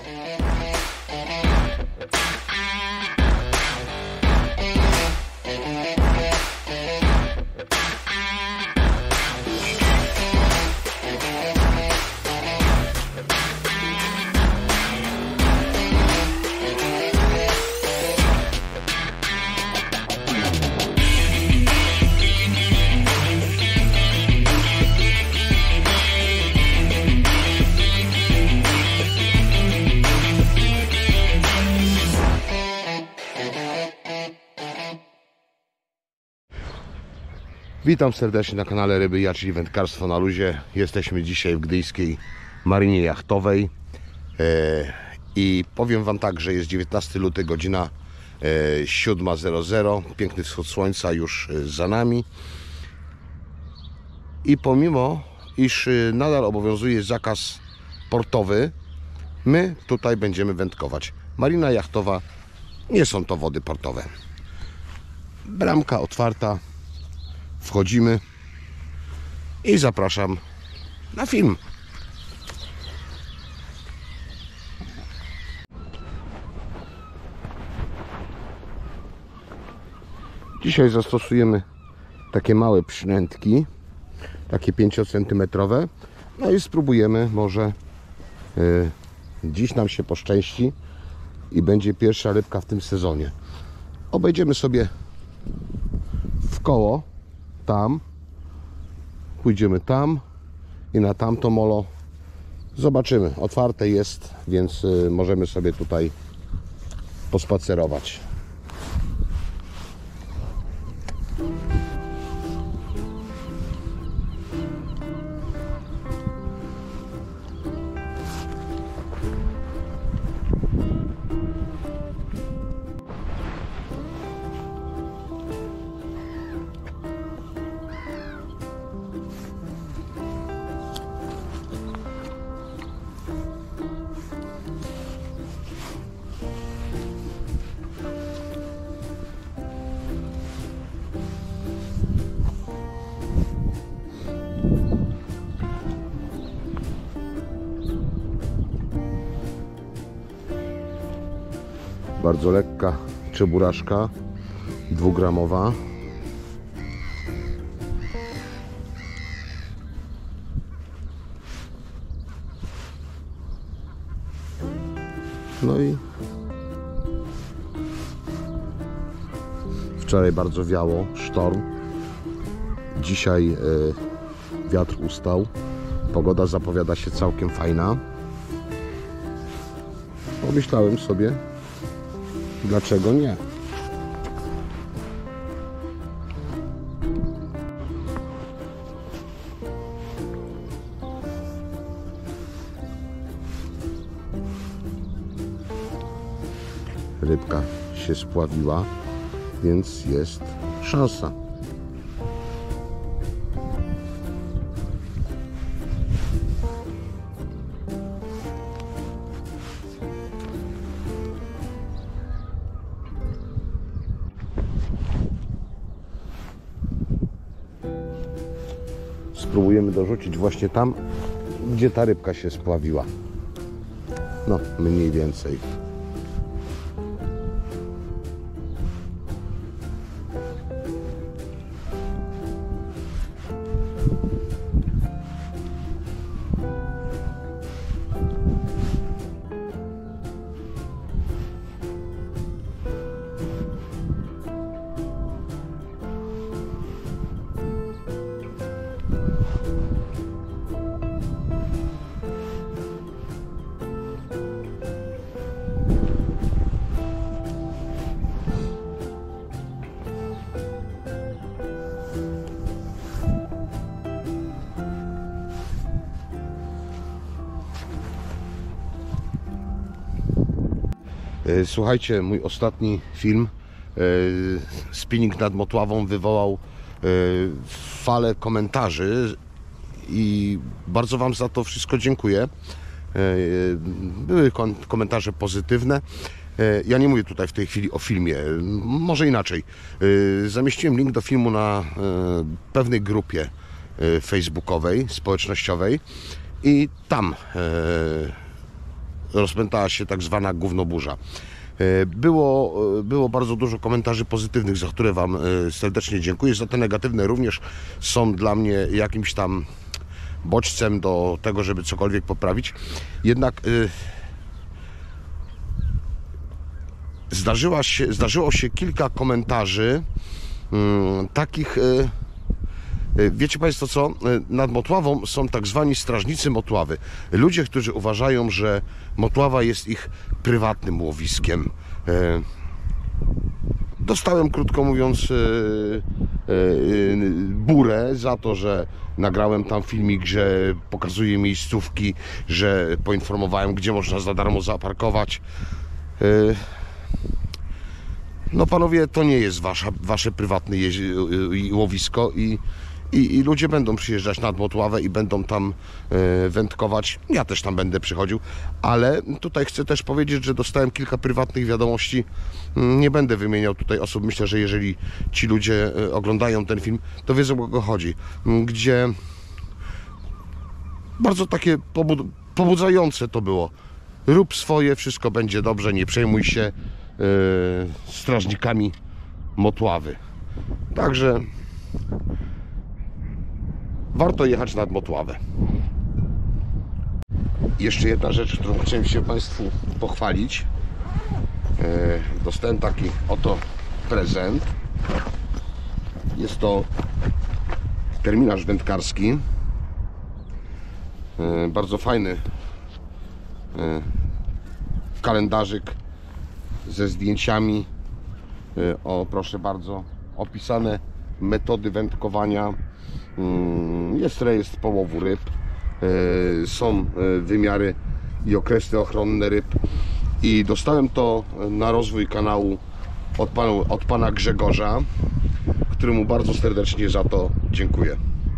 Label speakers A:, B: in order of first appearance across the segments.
A: Witam serdecznie na kanale Ryby Ja, czyli wędkarstwo na luzie. Jesteśmy dzisiaj w gdyjskiej marynie jachtowej i powiem Wam tak, że jest 19 luty, godzina 7:00. Piękny wschód słońca już za nami i pomimo iż nadal obowiązuje zakaz portowy, my tutaj będziemy wędkować. Marina jachtowa, nie są to wody portowe. Bramka otwarta. Wchodzimy i zapraszam na film. Dzisiaj zastosujemy takie małe przynętki, takie 5 cm. No i spróbujemy, może dziś nam się poszczęści i będzie pierwsza rybka w tym sezonie. Obejdziemy sobie w koło. Tam, pójdziemy tam i na tamto molo zobaczymy. Otwarte jest, więc możemy sobie tutaj pospacerować. Bardzo lekka czeburaszka, 2-gramowa. No i wczoraj bardzo wiało, sztorm. Dzisiaj wiatr ustał. Pogoda zapowiada się całkiem fajna. Pomyślałem sobie, dlaczego nie? Rybka się spławiła, więc jest szansa. Spróbujemy dorzucić właśnie tam, gdzie ta rybka się spławiła. No, mniej więcej. Słuchajcie, mój ostatni film, spinning nad Motławą, wywołał falę komentarzy i bardzo Wam za to wszystko dziękuję. Były komentarze pozytywne. Ja nie mówię tutaj w tej chwili o filmie, może inaczej. Zamieściłem link do filmu na pewnej grupie facebookowej, społecznościowej i tam rozpętała się tak zwana gównoburza. Było bardzo dużo komentarzy pozytywnych, za które Wam serdecznie dziękuję. Za te negatywne również są dla mnie jakimś tam bodźcem do tego, żeby cokolwiek poprawić. Jednak zdarzyło się kilka komentarzy takich, wiecie Państwo co, nad Motławą są tak zwani strażnicy Motławy. Ludzie, którzy uważają, że Motława jest ich prywatnym łowiskiem. Dostałem, krótko mówiąc, burę za to, że nagrałem tam filmik, że pokazuję miejscówki, że poinformowałem, gdzie można za darmo zaparkować. No panowie, to nie jest wasze prywatne łowisko i ludzie będą przyjeżdżać nad Motławę i będą tam wędkować. Ja też tam będę przychodził, ale tutaj chcę też powiedzieć, że dostałem kilka prywatnych wiadomości. Nie będę wymieniał tutaj osób. Myślę, że jeżeli ci ludzie oglądają ten film, to wiedzą, o co chodzi. Gdzie bardzo takie pobudzające to było. Rób swoje, wszystko będzie dobrze, nie przejmuj się strażnikami Motławy. Także warto jechać nad Motławę. Jeszcze jedna rzecz, którą chciałem się Państwu pochwalić. Dostałem taki oto prezent. Jest to terminarz wędkarski. Bardzo fajny kalendarzyk ze zdjęciami. O, proszę bardzo, opisane metody wędkowania. Jest rejestr połowu ryb, są wymiary i okresy ochronne ryb i dostałem to na rozwój kanału od pana Grzegorza, któremu bardzo serdecznie za to dziękuję.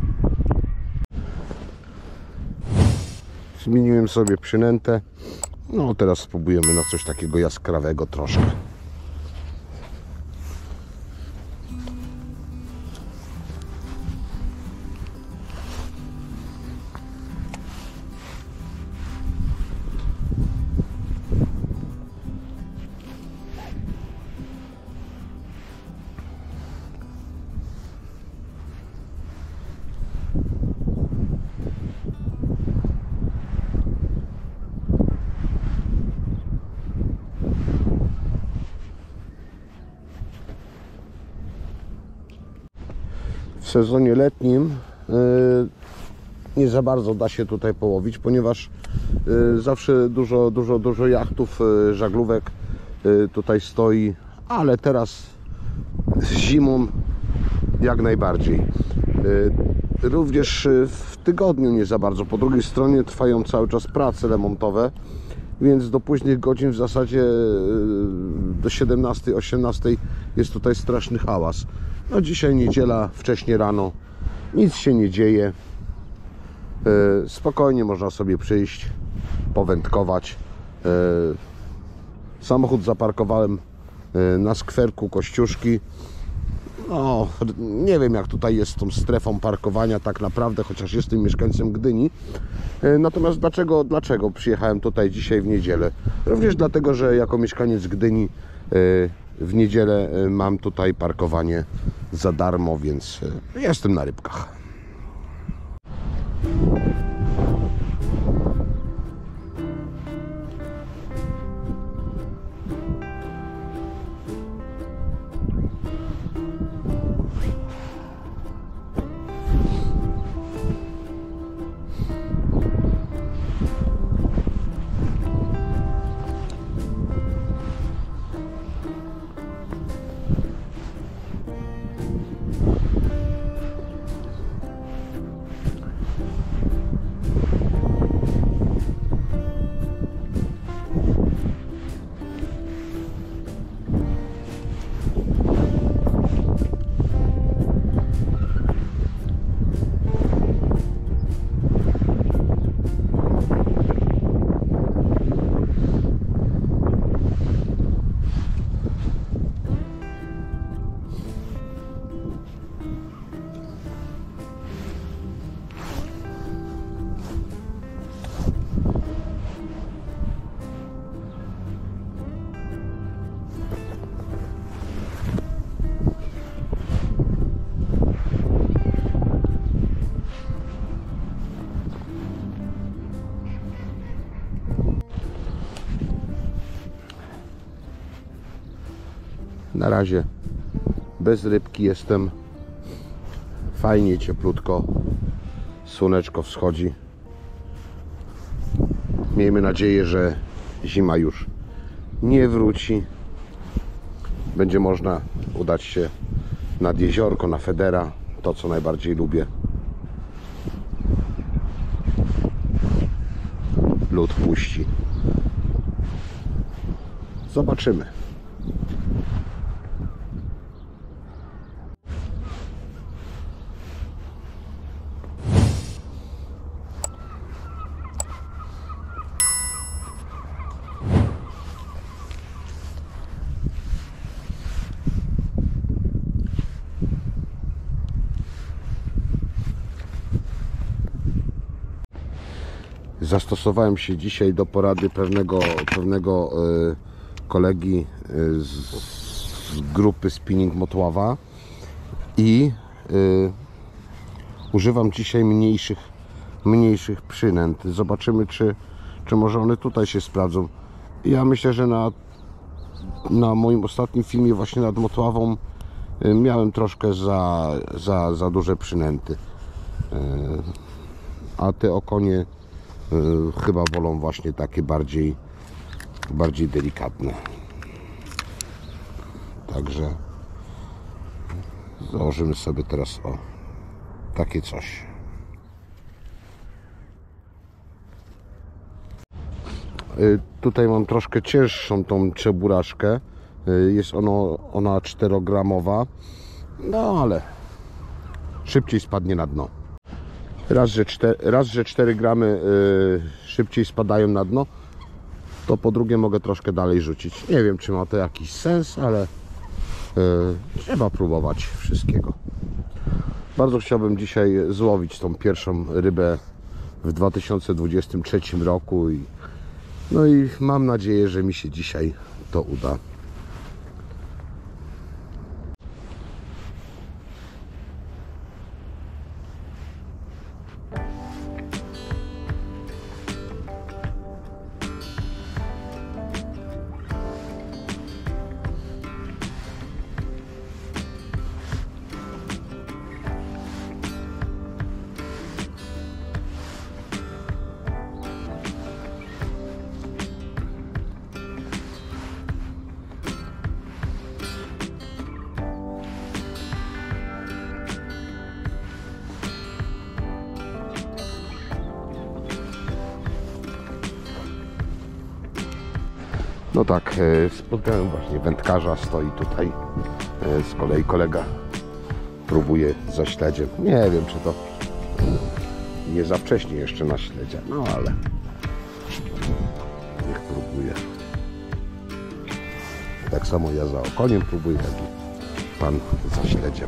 A: Zmieniłem sobie przynętę. No teraz spróbujemy na coś takiego jaskrawego troszkę. W sezonie letnim nie za bardzo da się tutaj połowić, ponieważ zawsze dużo jachtów, żaglówek tutaj stoi, ale teraz z zimą jak najbardziej. Również w tygodniu nie za bardzo. Po drugiej stronie trwają cały czas prace remontowe, więc do późnych godzin w zasadzie do 17-18 jest tutaj straszny hałas. No dzisiaj niedziela, wcześnie rano, nic się nie dzieje. Spokojnie można sobie przyjść, powędkować. Samochód zaparkowałem na skwerku Kościuszki. No, nie wiem jak tutaj jest z tą strefą parkowania tak naprawdę, chociaż jestem mieszkańcem Gdyni. Natomiast dlaczego przyjechałem tutaj dzisiaj w niedzielę? Również dlatego, że jako mieszkaniec Gdyni w niedzielę mam tutaj parkowanie za darmo, więc jestem na rybkach. Na razie bez rybki jestem. Fajnie, cieplutko. Słoneczko wschodzi. Miejmy nadzieję, że zima już nie wróci. Będzie można udać się nad jeziorko, na Federa. To, co najbardziej lubię. Lód puści. Zobaczymy. Zastosowałem się dzisiaj do porady pewnego kolegi z grupy Spinning Motława i używam dzisiaj mniejszych przynęt. Zobaczymy, czy może one tutaj się sprawdzą. Ja myślę, że na moim ostatnim filmie właśnie nad Motławą miałem troszkę za duże przynęty, a te okonie chyba wolą właśnie takie bardziej delikatne. Także założymy sobie teraz takie coś. Tutaj mam troszkę cięższą tą czeburaszkę. Jest ona 4-gramowa. No ale szybciej spadnie na dno. Raz, że 4 gramy szybciej spadają na dno, to po drugie mogę troszkę dalej rzucić. Nie wiem, czy ma to jakiś sens, ale trzeba próbować wszystkiego. Bardzo chciałbym dzisiaj złowić tą pierwszą rybę w 2023 roku no i mam nadzieję, że mi się dzisiaj to uda. No tak, spotkałem właśnie wędkarza, stoi tutaj, z kolei kolega próbuje za śledziem. Nie wiem, czy to nie za wcześnie jeszcze na śledzia, no ale niech próbuje. Tak samo ja za okoniem próbuję, jak i pan za śledziem.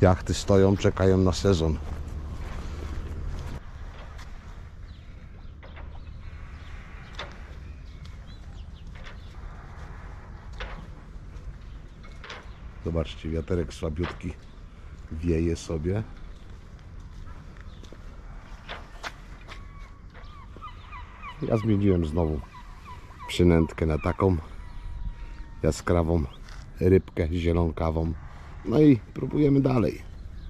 A: Jachty stoją, czekają na sezon. Zobaczcie, wiaterek słabiutki wieje sobie. Ja zmieniłem znowu przynętkę na taką jaskrawą rybkę zielonkawą. No i próbujemy dalej.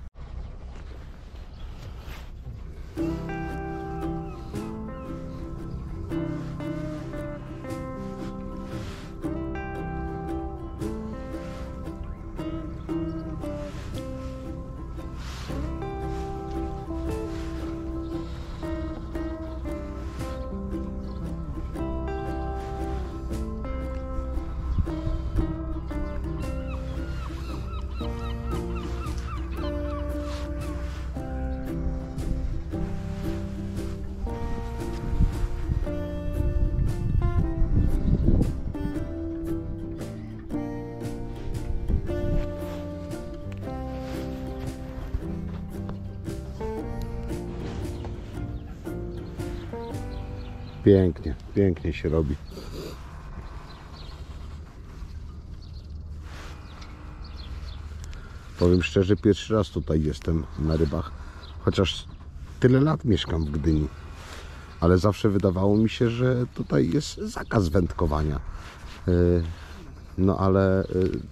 A: Pięknie, pięknie się robi. Powiem szczerze, pierwszy raz tutaj jestem na rybach. Chociaż tyle lat mieszkam w Gdyni. Ale zawsze wydawało mi się, że tutaj jest zakaz wędkowania. No ale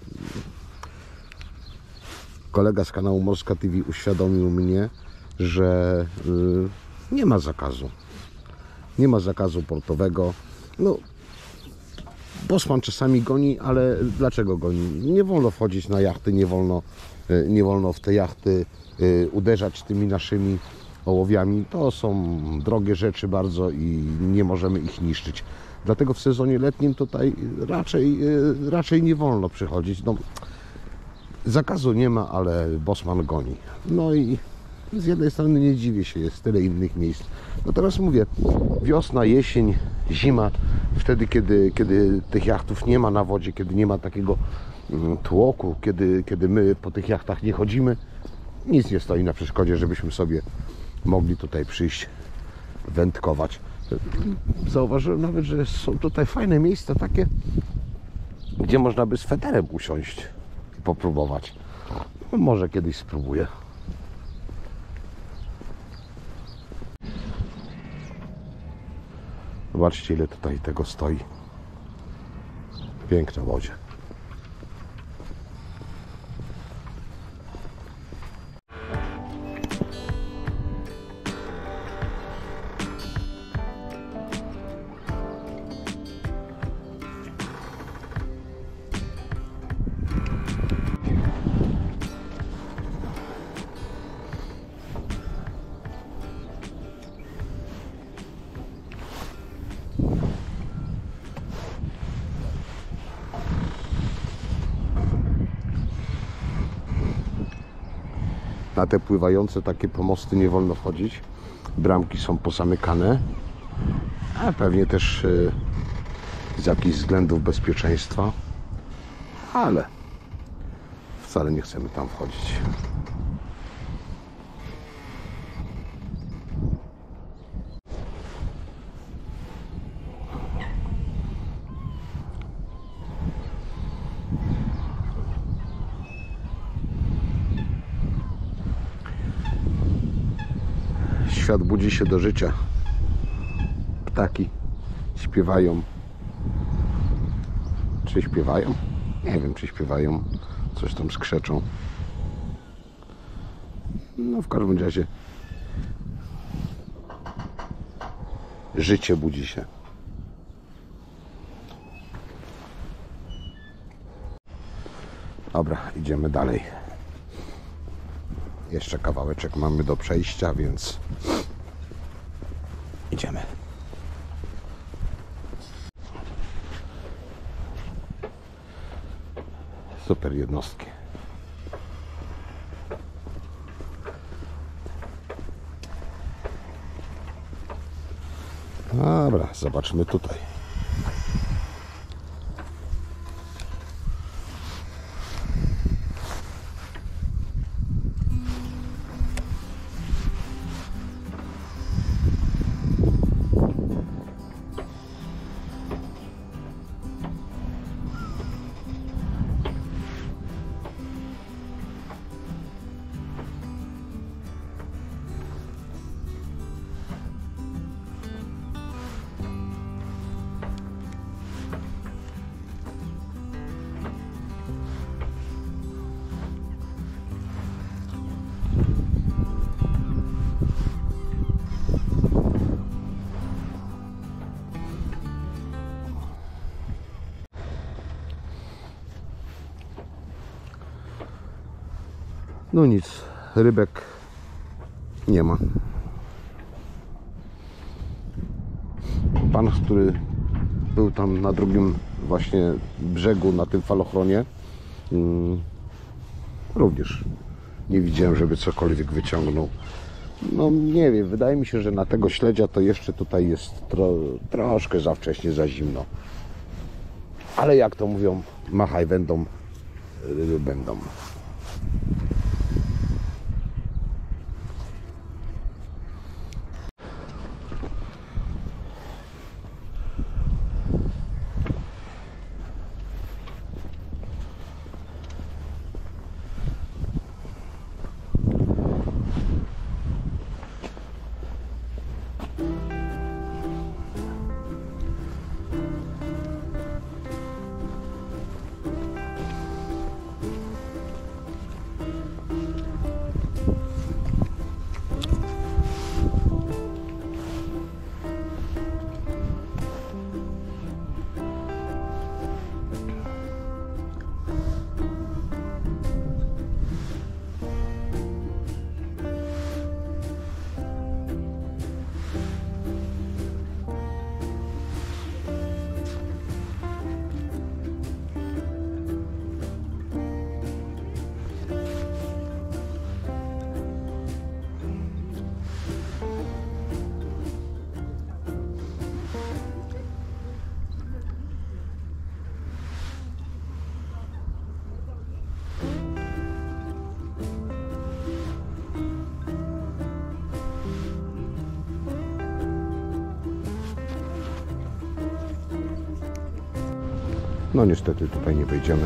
A: kolega z kanału Morska TV uświadomił mnie, że nie ma zakazu. Nie ma zakazu portowego. No, Bosman czasami goni, ale dlaczego goni? Nie wolno wchodzić na jachty, nie wolno w te jachty uderzać tymi naszymi ołowiami. To są drogie rzeczy bardzo i nie możemy ich niszczyć. Dlatego w sezonie letnim tutaj raczej nie wolno przychodzić. No, zakazu nie ma, ale Bosman goni. No i z jednej strony nie dziwię się, jest tyle innych miejsc. No teraz mówię, wiosna, jesień, zima, wtedy kiedy tych jachtów nie ma na wodzie, kiedy nie ma takiego tłoku, kiedy my po tych jachtach nie chodzimy, nic nie stoi na przeszkodzie, żebyśmy sobie mogli tutaj przyjść wędkować. Zauważyłem nawet, że są tutaj fajne miejsca takie, gdzie można by z federem usiąść i popróbować. No, może kiedyś spróbuję. Zobaczcie, ile tutaj tego stoi. Piękna łodzie. Na te pływające takie pomosty nie wolno wchodzić. Bramki są pozamykane, a pewnie też z jakichś względów bezpieczeństwa, ale wcale nie chcemy tam wchodzić. Świat budzi się do życia. Ptaki śpiewają. Czy śpiewają? Nie wiem, czy śpiewają. Coś tam skrzeczą. No w każdym razie życie budzi się. Dobra, idziemy dalej. Jeszcze kawałeczek mamy do przejścia, więc idziemy. Super jednostki. Dobra, zobaczmy tutaj. No nic, rybek nie ma. Pan, który był tam na drugim właśnie brzegu, na tym falochronie, również nie widziałem, żeby cokolwiek wyciągnął. No nie wiem, wydaje mi się, że na tego śledzia to jeszcze tutaj jest troszkę za wcześnie, za zimno. Ale jak to mówią, machaj wędą, ryby będą. No niestety tutaj nie wejdziemy.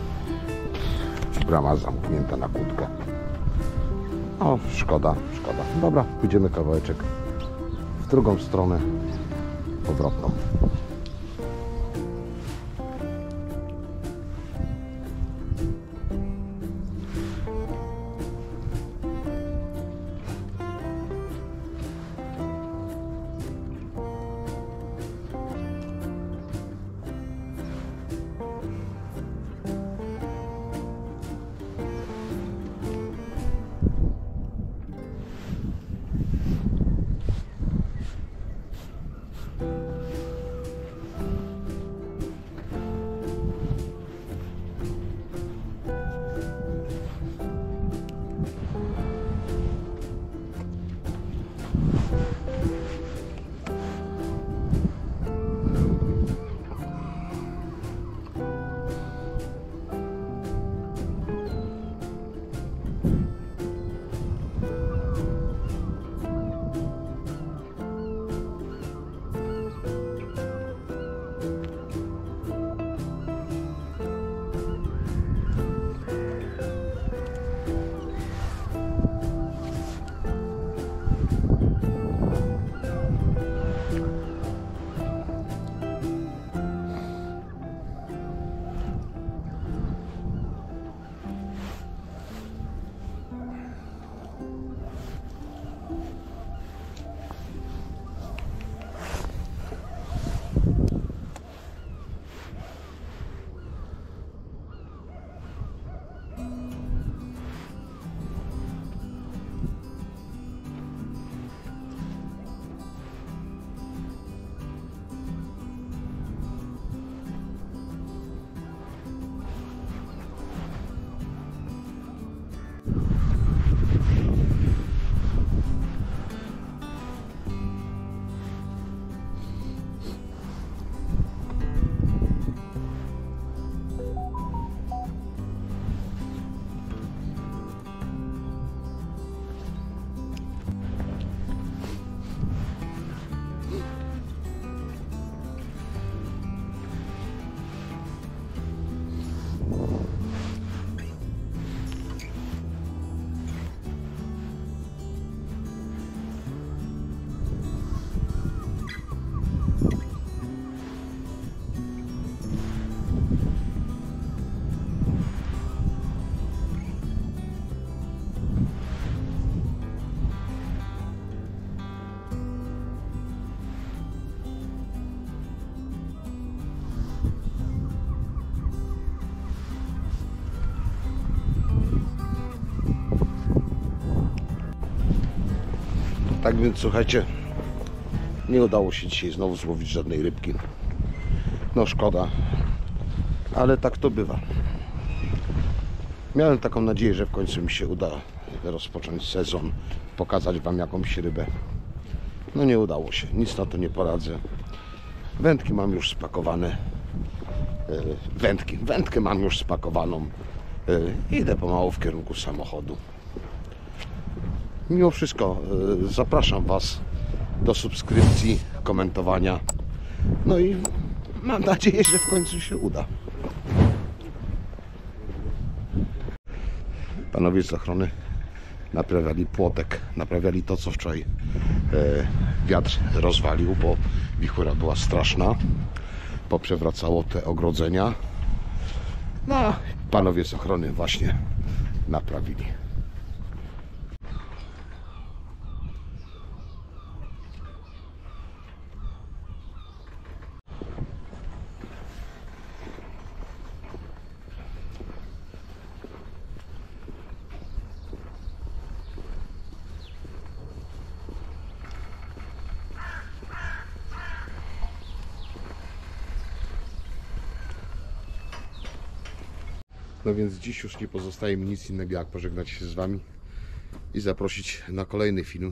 A: Brama zamknięta na kłódkę. O, szkoda, szkoda. Dobra, pójdziemy kawałeczek w drugą stronę, powrotną. Tak więc słuchajcie, nie udało się dzisiaj znowu złowić żadnej rybki. No szkoda, ale tak to bywa. Miałem taką nadzieję, że w końcu mi się uda rozpocząć sezon, pokazać Wam jakąś rybę. No nie udało się, nic na to nie poradzę. Wędki mam już spakowane. Wędkę mam już spakowaną. Idę pomału w kierunku samochodu. Mimo wszystko zapraszam Was do subskrypcji, komentowania. No i mam nadzieję, że w końcu się uda. Panowie z ochrony naprawiali płotek, naprawiali to, co wczoraj wiatr rozwalił, bo wichura była straszna. Poprzewracało te ogrodzenia. No, panowie z ochrony właśnie naprawili. No więc dziś już nie pozostaje mi nic innego, jak pożegnać się z Wami i zaprosić na kolejny film.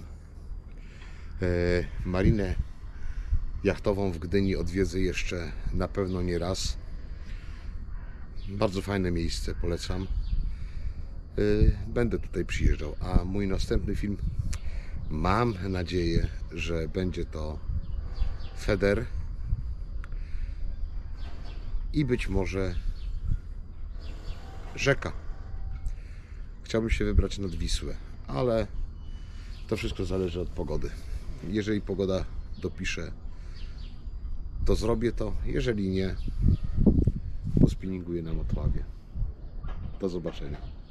A: Marinę jachtową w Gdyni odwiedzę jeszcze na pewno nie raz. Bardzo fajne miejsce, polecam. Będę tutaj przyjeżdżał, a mój następny film, mam nadzieję, że będzie to feder i być może rzeka. Chciałbym się wybrać nad Wisłę, ale to wszystko zależy od pogody. Jeżeli pogoda dopisze, to zrobię to. Jeżeli nie, pospinninguję na Motławie. Do zobaczenia.